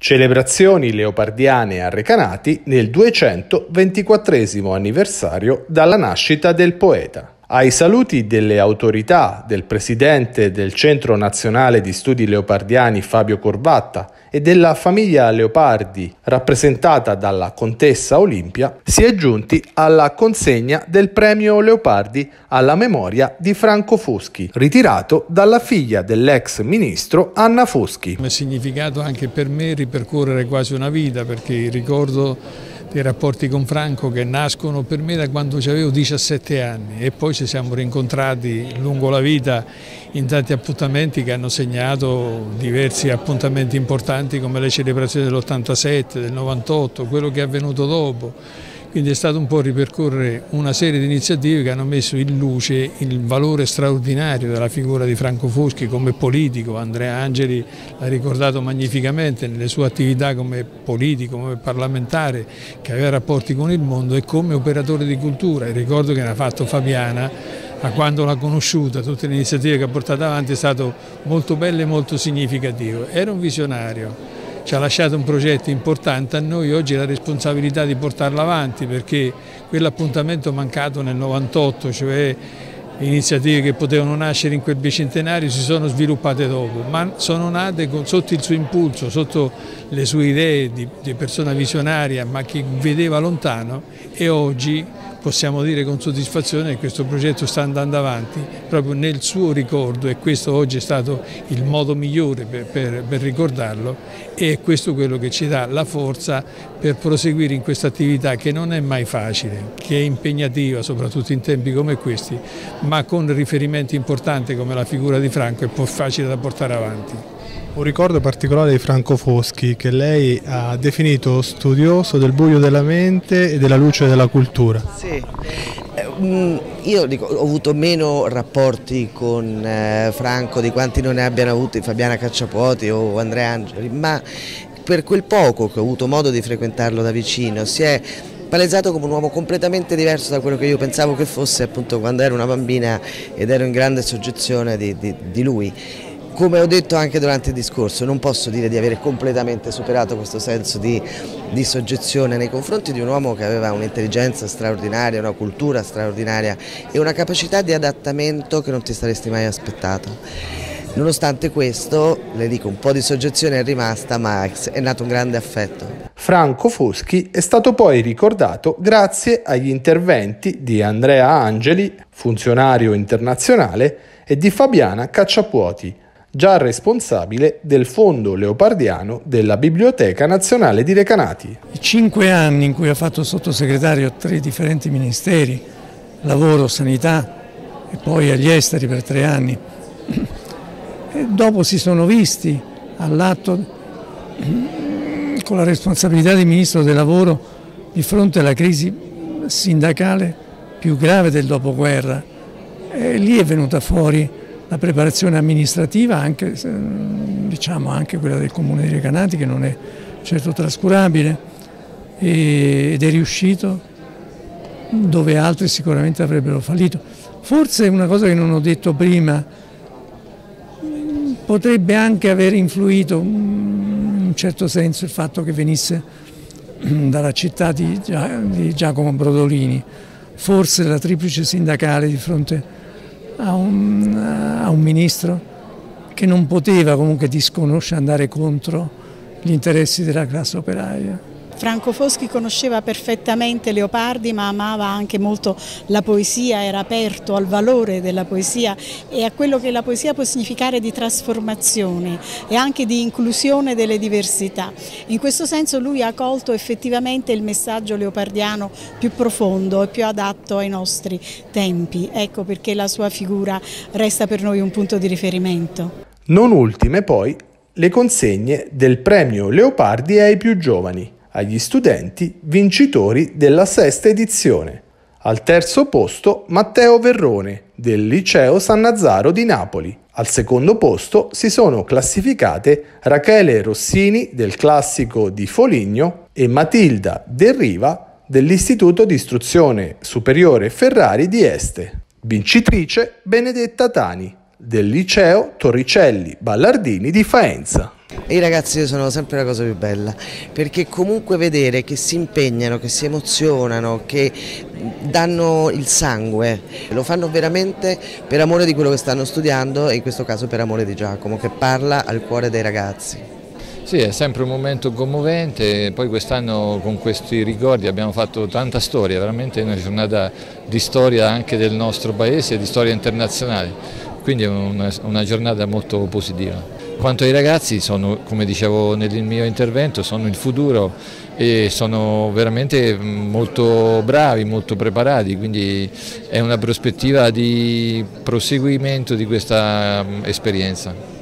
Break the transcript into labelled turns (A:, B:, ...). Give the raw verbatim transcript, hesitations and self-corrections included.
A: Celebrazioni leopardiane a Recanati nel duecentoventiquattresimo anniversario dalla nascita del poeta. Ai saluti delle autorità, del presidente del Centro Nazionale di Studi Leopardiani Fabio Corvatta e della famiglia Leopardi, rappresentata dalla contessa Olimpia, si è giunti alla consegna del premio Leopardi alla memoria di Franco Foschi, ritirato dalla figlia dell'ex ministro Anna Foschi.
B: È significato anche per me ripercorrere quasi una vita, perché ricordo dei rapporti con Franco che nascono per me da quando avevo diciassette anni e poi ci siamo rincontrati lungo la vita in tanti appuntamenti che hanno segnato diversi appuntamenti importanti come le celebrazioni dell'ottantasette, del novantotto, quello che è avvenuto dopo. Quindi è stato un po' ripercorrere una serie di iniziative che hanno messo in luce il valore straordinario della figura di Franco Foschi come politico. Andrea Angeli l'ha ricordato magnificamente nelle sue attività come politico, come parlamentare, che aveva rapporti con il mondo e come operatore di cultura. Il ricordo che ne ha fatto Fabiana, ma quando l'ha conosciuta, tutte le iniziative che ha portato avanti, è stato molto bello e molto significativo. Era un visionario. Ci ha lasciato un progetto importante, a noi oggi la responsabilità di portarlo avanti, perché quell'appuntamento mancato nel novantotto, cioè iniziative che potevano nascere in quel bicentenario, si sono sviluppate dopo, ma sono nate sotto il suo impulso, sotto le sue idee di, di persona visionaria ma che vedeva lontano, e oggi possiamo dire con soddisfazione che questo progetto sta andando avanti proprio nel suo ricordo, e questo oggi è stato il modo migliore per, per, per ricordarlo, e è questo quello che ci dà la forza per proseguire in questa attività che non è mai facile, che è impegnativa soprattutto in tempi come questi, ma con riferimenti importanti come la figura di Franco è più facile da portare avanti.
C: Un ricordo particolare di Franco Foschi che lei ha definito studioso del buio della mente e della luce della cultura.
D: Sì, io dico, ho avuto meno rapporti con Franco di quanti non ne abbiano avuti Fabiana Cacciapuoti o Andrea Angeli, ma per quel poco che ho avuto modo di frequentarlo da vicino si è palesato come un uomo completamente diverso da quello che io pensavo che fosse appunto quando ero una bambina ed ero in grande soggezione di, di, di lui. Come ho detto anche durante il discorso, non posso dire di avere completamente superato questo senso di, di soggezione nei confronti di un uomo che aveva un'intelligenza straordinaria, una cultura straordinaria e una capacità di adattamento che non ti saresti mai aspettato. Nonostante questo, le dico, un po' di soggezione è rimasta, ma è nato un grande affetto.
A: Franco Foschi è stato poi ricordato grazie agli interventi di Andrea Angeli, funzionario internazionale, e di Fabiana Cacciapuoti, già responsabile del Fondo Leopardiano della Biblioteca Nazionale di Recanati.
E: I cinque anni in cui ha fatto sottosegretario a tre differenti ministeri, lavoro, sanità e poi agli esteri per tre anni, e dopo si sono visti all'atto con la responsabilità di ministro del lavoro di fronte alla crisi sindacale più grave del dopoguerra, e lì è venuta fuori la preparazione amministrativa, anche, diciamo, anche quella del Comune di Recanati, che non è certo trascurabile, ed è riuscito dove altri sicuramente avrebbero fallito. Forse una cosa che non ho detto prima, potrebbe anche aver influito in un certo senso il fatto che venisse dalla città di Giacomo Brodolini, forse la triplice sindacale di fronte a un, a un ministro che non poteva comunque disconoscere, andare contro gli interessi della classe operaia.
F: Franco Foschi conosceva perfettamente Leopardi, ma amava anche molto la poesia, era aperto al valore della poesia e a quello che la poesia può significare di trasformazione e anche di inclusione delle diversità. In questo senso lui ha colto effettivamente il messaggio leopardiano più profondo e più adatto ai nostri tempi. Ecco perché la sua figura resta per noi un punto di riferimento.
A: Non ultime poi le consegne del premio Leopardi ai più giovani, agli studenti vincitori della sesta edizione. Al terzo posto Matteo Verrone del Liceo San Nazzaro di Napoli. Al secondo posto si sono classificate Rachele Rossini del Classico di Foligno e Matilda Del Riva dell'Istituto di Istruzione Superiore Ferrari di Este. Vincitrice Benedetta Tani del Liceo Torricelli Ballardini di Faenza.
D: I ragazzi sono sempre la cosa più bella, perché comunque vedere che si impegnano, che si emozionano, che danno il sangue, lo fanno veramente per amore di quello che stanno studiando e in questo caso per amore di Giacomo, che parla al cuore dei ragazzi.
G: Sì, è sempre un momento commovente, poi quest'anno con questi ricordi abbiamo fatto tanta storia, veramente una giornata di storia anche del nostro paese e di storia internazionale, quindi è una, una giornata molto positiva. Quanto ai ragazzi, sono, come dicevo nel mio intervento, sono il futuro e sono veramente molto bravi, molto preparati, quindi è una prospettiva di proseguimento di questa esperienza.